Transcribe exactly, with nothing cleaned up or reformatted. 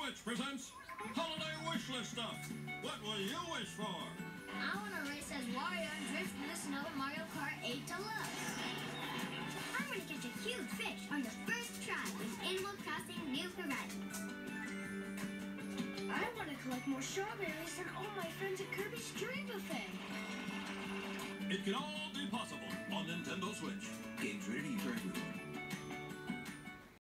Switch presents Holiday Wishlist Stuff. What will you wish for? I want to race as Wario and drift in the snow in Mario Kart eight Deluxe. I want to catch a huge fish on the first try in Animal Crossing New Horizons. I want to collect more strawberries than all my friends at Kirby's Dream Buffet. It can all be possible on Nintendo Switch. Games ready for everyone.